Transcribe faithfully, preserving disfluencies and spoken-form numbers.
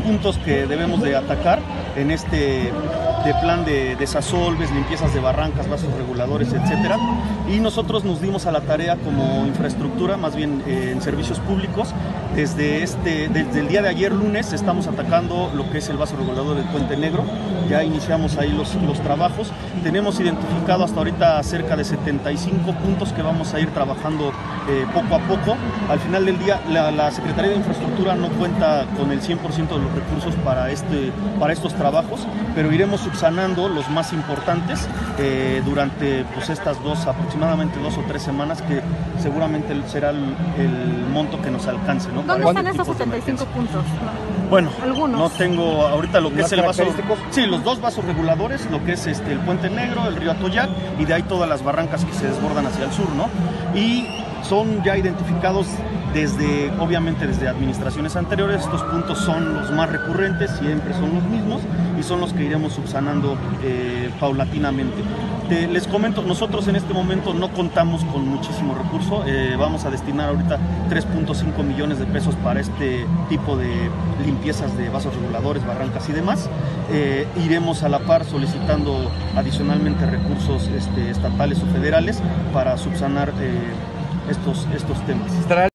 puntos que debemos de atacar en este de plan de desasolves, limpiezas de barrancas, vasos reguladores, etcétera. Y nosotros nos dimos a la tarea como infraestructura, más bien eh, en servicios públicos. Desde, este, desde el día de ayer, lunes, estamos atacando lo que es el vaso regulador del Puente Negro. Ya iniciamos ahí los, los trabajos. Tenemos identificado hasta ahorita cerca de setenta y cinco puntos que vamos a ir trabajando eh, poco a poco. Al final del día, la, la Secretaría de Infraestructura no cuenta con el cien por ciento de los recursos para, este, para estos trabajos, pero iremos subsanando los más importantes eh, durante pues, estas dos, aproximadamente dos o tres semanas, que seguramente será el, el monto que nos alcance, ¿no? ¿Dónde están esos setenta y cinco puntos? Bueno, algunos. No tengo ahorita lo que es el vaso. Sí, los dos vasos reguladores, lo que es este el Puente Negro, el río Atoyac, y de ahí todas las barrancas que se desbordan hacia el sur, ¿no? Y son ya identificados desde, obviamente desde administraciones anteriores. Estos puntos son los más recurrentes, siempre son los mismos, y son los que iremos subsanando eh, paulatinamente. Te, les comento, nosotros en este momento no contamos con muchísimo recurso, eh, vamos a destinar ahorita tres punto cinco millones de pesos para este tipo de limpiezas de vasos reguladores, barrancas y demás. Eh, iremos a la par solicitando adicionalmente recursos este, estatales o federales para subsanar eh, estos, estos temas.